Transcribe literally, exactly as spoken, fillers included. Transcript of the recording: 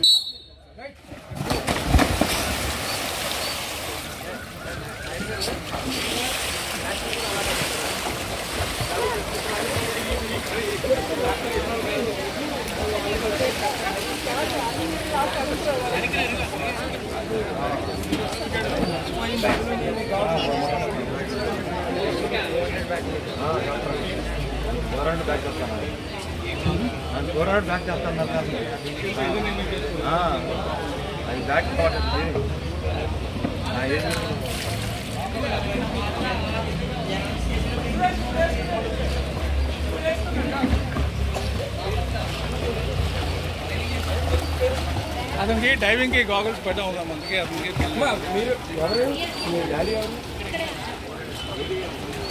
back back చేస్తాను అది back పడుతుంది అతనికి డైవింగ్కి గాగుల్స్ పెట్టాం అందుకే అతనికి మీరు ఎవరు డాడీ ఎవరు